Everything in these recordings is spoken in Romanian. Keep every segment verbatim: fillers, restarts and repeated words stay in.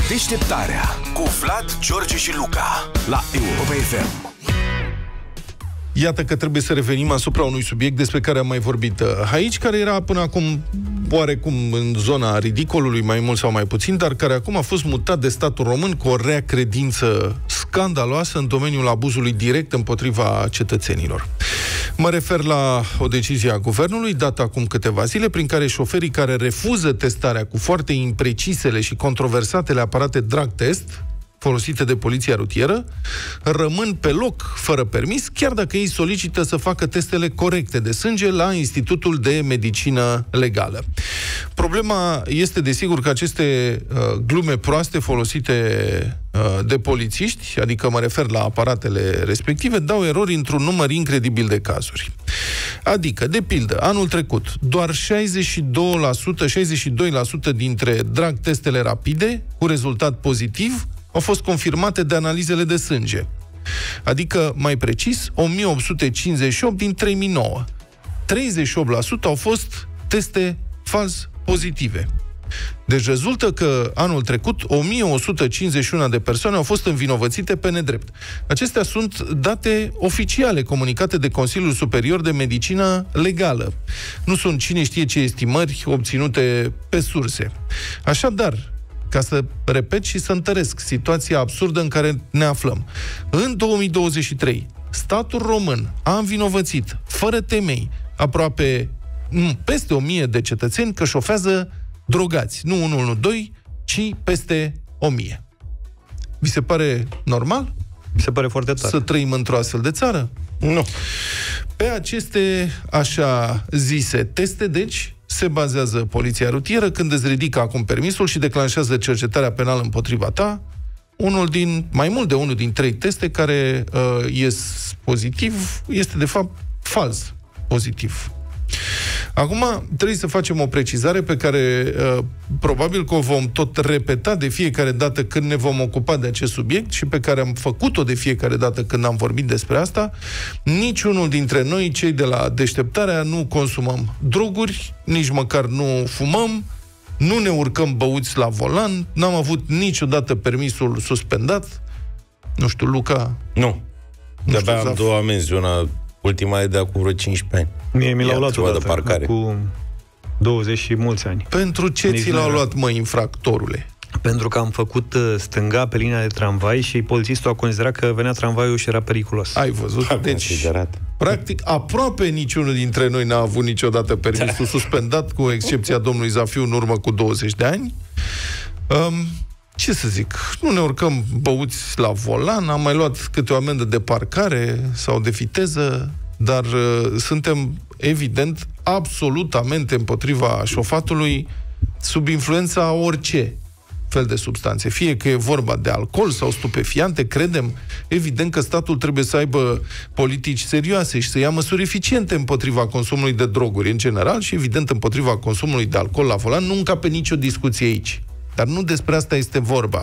Deșteptarea cu Vlad, George și Luca la Europa F M. Iată că trebuie să revenim asupra unui subiect despre care am mai vorbit aici, care era până acum oarecum în zona ridicolului, mai mult sau mai puțin, dar care acum a fost mutat de statul român cu o rea credință scandaloasă în domeniul abuzului direct împotriva cetățenilor. Mă refer la o decizie a guvernului dată acum câteva zile, prin care șoferii care refuză testarea cu foarte imprecisele și controversatele aparate drug test folosite de poliția rutieră, rămân pe loc, fără permis, chiar dacă ei solicită să facă testele corecte de sânge la Institutul de Medicină Legală. Problema este, desigur, că aceste uh, glume proaste folosite uh, de polițiști, adică mă refer la aparatele respective, dau erori într-un număr incredibil de cazuri. Adică, de pildă, anul trecut, doar șaizeci și doi la sută, șaizeci și doi la sută dintre drug testele rapide, cu rezultat pozitiv, au fost confirmate de analizele de sânge. Adică, mai precis, o mie opt sute cincizeci și opt din trei mii nouă. treizeci și opt la sută au fost teste fals pozitive. Deci rezultă că anul trecut o mie o sută cincizeci și unu de persoane au fost învinovățite pe nedrept. Acestea sunt date oficiale comunicate de Consiliul Superior de Medicină Legală. Nu sunt cine știe ce estimări obținute pe surse. Așadar, ca să repet și să întăresc situația absurdă în care ne aflăm. În două mii douăzeci și trei, statul român a învinovățit, fără temei, aproape peste o mie de cetățeni că șofează drogați. Nu unu unu doi, ci peste o mie. Vi se pare normal? Mi se pare foarte tare. Să trăim într-o astfel de țară? Nu. Pe aceste așa zise teste, deci, se bazează poliția rutieră când îți ridică acum permisul și declanșează cercetarea penală împotriva ta, unul din, mai mult de unul din trei teste care uh, ies pozitiv, este de fapt fals pozitiv. Acum trebuie să facem o precizare pe care uh, probabil că o vom tot repeta de fiecare dată când ne vom ocupa de acest subiect și pe care am făcut-o de fiecare dată când am vorbit despre asta. Niciunul dintre noi, cei de la Deșteptarea, nu consumăm droguri, nici măcar nu fumăm, nu ne urcăm băuți la volan, n-am avut niciodată permisul suspendat. Nu știu, Luca? Nu. Nu De-abia știu, am Zaf. două amenzi, una ultima e de acum vreo cincisprezece ani. Mie mi l-au Ia, luat ceva de odată, parcare. cu douăzeci și mulți ani. Pentru ce Nici ți nu l-au era. luat, mă, infractorule? Pentru că am făcut uh, stânga pe linia de tramvai și polițistul a considerat că venea tramvaiul și era periculos. Ai văzut? A Deci, considerat. practic, aproape niciunul dintre noi n-a avut niciodată permisul suspendat, cu excepția domnului Zafiu în urmă cu douăzeci de ani. Um, ce să zic? Nu ne urcăm băuți la volan, am mai luat câte o amendă de parcare sau de viteză, dar uh, suntem, evident, absolutamente împotriva șofatului sub influența orice fel de substanțe. Fie că e vorba de alcool sau stupefiante, credem, evident că statul trebuie să aibă politici serioase și să ia măsuri eficiente împotriva consumului de droguri în general și, evident, împotriva consumului de alcool la volan. Nu încape nicio discuție aici. Dar nu despre asta este vorba.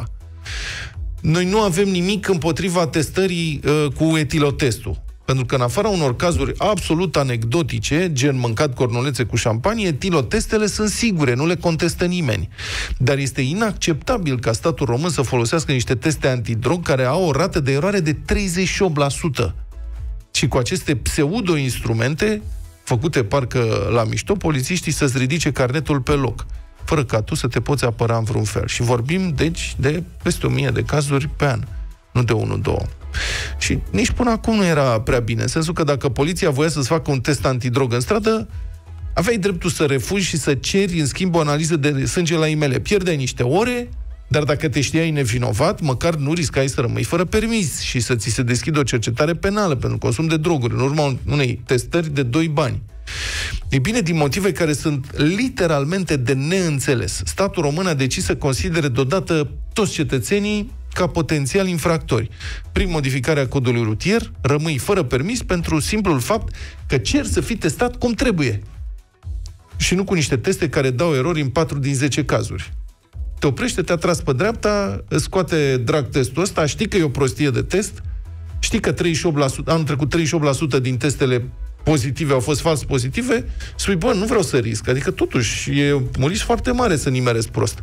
Noi nu avem nimic împotriva testării uh, cu etilotestul. Pentru că în afara unor cazuri absolut anecdotice, gen mâncat cornulețe cu șampanie, etilotestele sunt sigure, nu le contestă nimeni. Dar este inacceptabil ca statul român să folosească niște teste antidrog care au o rată de eroare de treizeci și opt la sută. Și cu aceste pseudo-instrumente, făcute parcă la mișto, polițiștii să-ți ridice carnetul pe loc, fără ca tu să te poți apăra în vreun fel. Și vorbim, deci, de peste o mie de cazuri pe an, nu de unu, două. Și nici până acum nu era prea bine, în sensul că dacă poliția voia să-ți facă un test antidrog în stradă, aveai dreptul să refuzi și să ceri, în schimb, o analiză de sânge la I M L. Pierdeai niște ore, dar dacă te știai nevinovat, măcar nu riscai să rămâi fără permis și să ți se deschidă o cercetare penală pentru consum de droguri, în urma unei testări de doi bani. E bine, din motive care sunt literalmente de neînțeles, statul român a decis să considere deodată toți cetățenii ca potențial infractori. Prin modificarea codului rutier, rămâi fără permis pentru simplul fapt că cer să fii testat cum trebuie. Și nu cu niște teste care dau erori în patru din zece cazuri. Te oprește, te-a tras pe dreapta, îți scoate drag testul ăsta, știi că e o prostie de test, știi că treizeci și opt la sută, anul trecut treizeci și opt la sută din testele pozitive au fost fals pozitive, spui, bă, nu vreau să risc. Adică, totuși, e un risc foarte mare să nimeresc prost.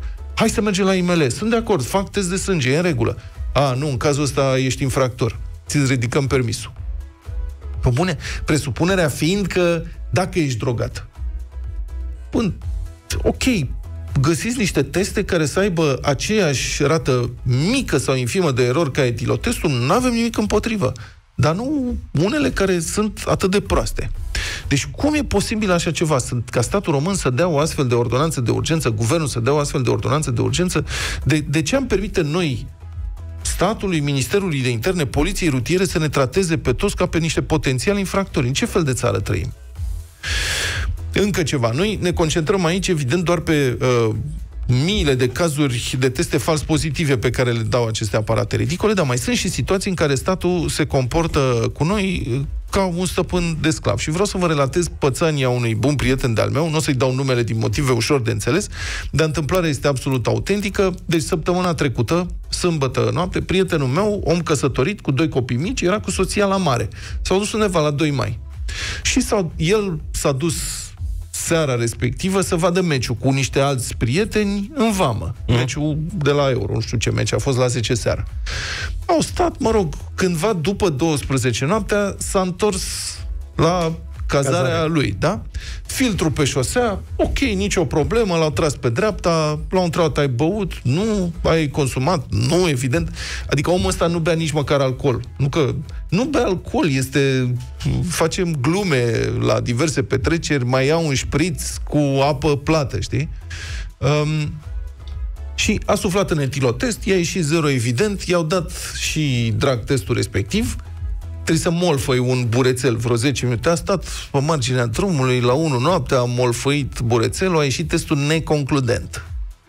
Hai să mergem la I M L. Sunt de acord, fac test de sânge, e în regulă. A, nu, în cazul ăsta ești infractor. Ți-ți ridicăm permisul. Pe bune, presupunerea fiind că dacă ești drogat. Bun, ok, găsiți niște teste care să aibă aceeași rată mică sau infimă de erori ca etilotestul, nu avem nimic împotrivă. Dar nu unele care sunt atât de proaste. Deci cum e posibil așa ceva? Ca statul român să dea o astfel de ordonanță de urgență, guvernul să dea o astfel de ordonanță de urgență? De, de ce am permite noi, statului, Ministerului de Interne, Poliției Rutiere, să ne trateze pe toți ca pe niște potențiali infractori? În ce fel de țară trăim? Încă ceva. Noi ne concentrăm aici, evident, doar pe uh, miile de cazuri de teste fals pozitive pe care le dau aceste aparate ridicole, dar mai sunt și situații în care statul se comportă cu noi ca un stăpân de sclav. Și vreau să vă relatez pățania unui bun prieten de-al meu, nu o să-i dau numele din motive ușor de înțeles, dar întâmplarea este absolut autentică. Deci săptămâna trecută, sâmbătă noapte, prietenul meu, om căsătorit, cu doi copii mici, era cu soția la mare. S-au dus undeva la doi mai. Și s-au, el s-a dus seara respectivă să vadă meciul cu niște alți prieteni în vamă. Mm. Meciul de la Euro, nu știu ce meci, a fost la zece seara. Au stat, mă rog, cândva după douăsprezece noaptea s-a întors la cazarea Cazare. lui, da? Filtru pe șosea, ok, nicio problemă, l-au tras pe dreapta, l-au întrebat, ai băut? Nu, ai consumat? Nu, evident. Adică omul ăsta nu bea nici măcar alcool. Nu că nu bea alcool, este... Facem glume la diverse petreceri, mai iau un șpriț cu apă plată, știi? Um, și a suflat în etilotest, i-a ieșit zero, evident, i-au dat și drag testul respectiv. Trebuie să molfăi un burețel vreo zece minute. A stat pe marginea drumului la unu noaptea, a molfăit burețelul, a ieșit testul neconcludent.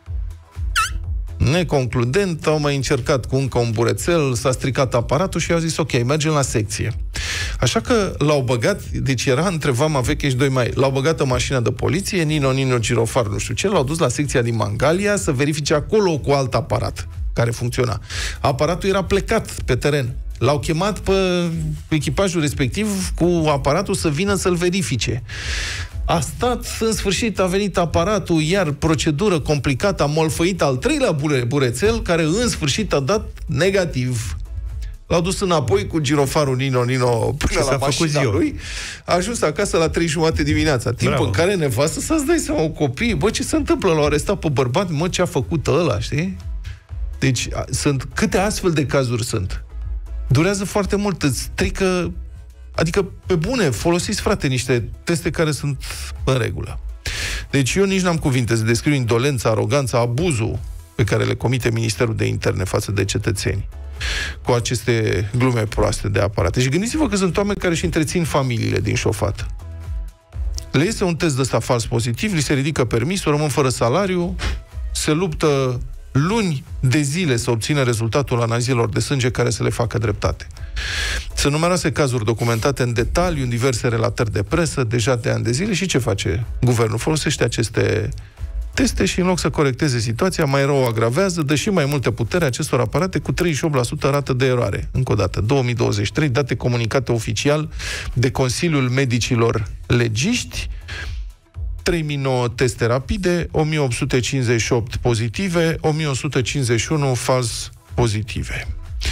Neconcludent, au mai încercat cu încă un burețel, s-a stricat aparatul și au zis, ok, mergem la secție. Așa că l-au băgat, deci era între Vama Veche și doi mai, l-au băgat în mașina de poliție, Nino, Nino, Girofar, nu știu ce, l-au dus la secția din Mangalia să verifice acolo cu alt aparat care funcționa. Aparatul era plecat pe teren. L-au chemat pe echipajul respectiv cu aparatul să vină să-l verifice. A stat, în sfârșit a venit aparatul, iar procedură complicată, a molfăit al treilea burețel, care în sfârșit a dat negativ. L-au dus înapoi cu girofarul Nino Nino până la mașina lui. A ajuns acasă la trei jumate dimineața. Timp Bravo. în care nevastă să-ți dai seama, copii, bă, ce se întâmplă? L-au arestat pe bărbat, mă, ce a făcut ăla, știi? Deci, sunt, câte astfel de cazuri sunt? Durează foarte mult, îți strică... Adică, pe bune, folosiți, frate, niște teste care sunt în regulă. Deci eu nici n-am cuvinte să descriu indolența, aroganța, abuzul pe care le comite Ministerul de Interne față de cetățeni cu aceste glume proaste de aparate. Și gândiți-vă că sunt oameni care își întrețin familiile din șofat. Le iese un test de ăsta fals pozitiv, li se ridică permisul, rămân fără salariu, se luptă luni de zile să obțină rezultatul analizelor de sânge care să le facă dreptate. Sunt numeroase cazuri documentate în detaliu, în diverse relatări de presă, deja de ani de zile. Și ce face guvernul? Folosește aceste teste și în loc să corecteze situația, mai rău o agravează, dă și mai multă putere acestor aparate cu treizeci și opt la sută rată de eroare. Încă o dată, două mii douăzeci și trei, date comunicate oficial de Consiliul Medicilor Legiști, trei mii nouă teste rapide, o mie opt sute cincizeci și opt pozitive, o mie o sută cincizeci și unu fals pozitive.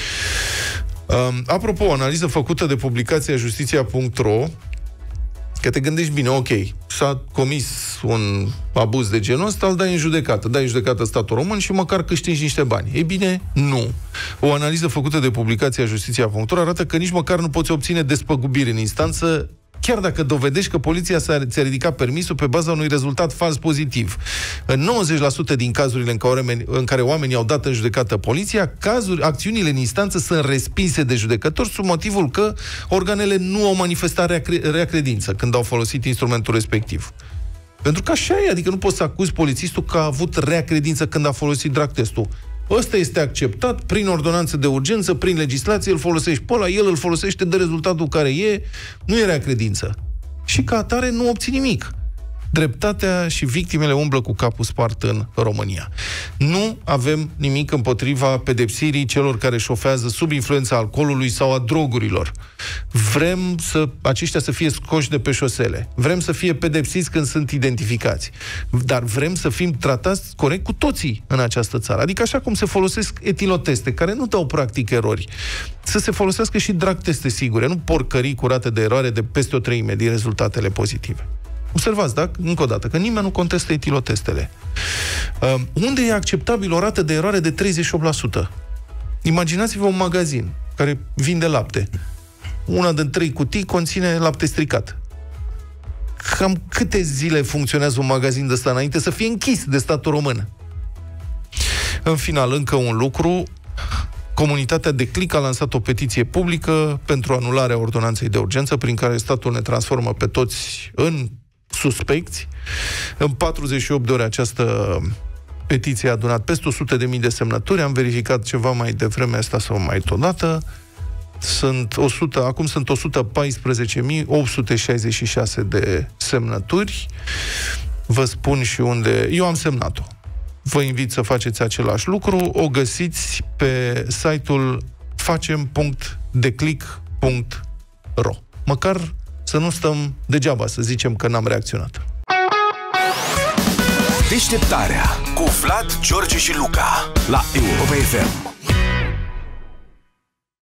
Um, apropo, o analiză făcută de publicația justiția punct ro, că te gândești bine, ok, s-a comis un abuz de genul ăsta, îl dai în judecată, dai în judecată statul român și măcar câștigi niște bani. Ei bine, nu. O analiză făcută de publicația justiția punct ro arată că nici măcar nu poți obține despăgubiri în instanță, chiar dacă dovedești că poliția ți-a ridicat permisul pe baza unui rezultat fals pozitiv. În nouăzeci la sută din cazurile în care, în care oamenii au dat în judecată poliția, cazuri, acțiunile în instanță sunt respinse de judecători sub motivul că organele nu au manifestat rea credință când au folosit instrumentul respectiv. Pentru că așa e, adică nu poți să acuzi polițistul că a avut rea credință când a folosit drag testul. Ăsta este acceptat prin ordonanță de urgență, prin legislație, îl folosești pe ăla, el îl folosește de rezultatul care e, nu e rea credință. Și ca atare nu obții nimic. Dreptatea și victimele umblă cu capul spart în România. Nu avem nimic împotriva pedepsirii celor care șofează sub influența alcoolului sau a drogurilor. Vrem să aceștia să fie scoși de pe șosele. Vrem să fie pedepsiți când sunt identificați. Dar vrem să fim tratați corect cu toții în această țară. Adică așa cum se folosesc etiloteste, care nu dau practic erori, să se folosească și drag teste sigure, nu porcării cu rate de eroare de peste o treime din rezultatele pozitive. Observați, da? Încă o dată, că nimeni nu contestă etilotestele. Uh, unde e acceptabil o rată de eroare de treizeci și opt la sută? Imaginați-vă un magazin care vinde lapte. Una din trei cutii conține lapte stricat. Cam câte zile funcționează un magazin de ăsta înainte să fie închis de statul român? În final, încă un lucru. Comunitatea Declic a lansat o petiție publică pentru anularea ordonanței de urgență, prin care statul ne transformă pe toți în suspecți. În patruzeci și opt de ore această petiție a adunat peste o sută de mii de semnături. Am verificat ceva mai devreme asta sau mai totodată. Sunt o sută, acum sunt o sută paisprezece mii opt sute șaizeci și șase de semnături. Vă spun și unde... Eu am semnat-o. Vă invit să faceți același lucru. O găsiți pe site-ul facem punct declic punct ro. Măcar să nu stăm degeaba să zicem că n-am reacționat. Deșteptarea cu Vlad, George și Luca la Europa F M.